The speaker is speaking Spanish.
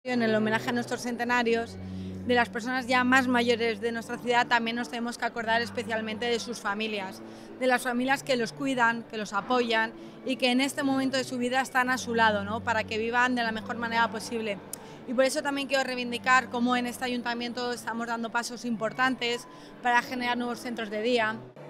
En el homenaje a nuestros centenarios, de las personas ya más mayores de nuestra ciudad, también nos tenemos que acordar especialmente de sus familias, de las familias que los cuidan, que los apoyan y que en este momento de su vida están a su lado, ¿no? Para que vivan de la mejor manera posible. Y por eso también quiero reivindicar cómo en este ayuntamiento estamos dando pasos importantes para generar nuevos centros de día.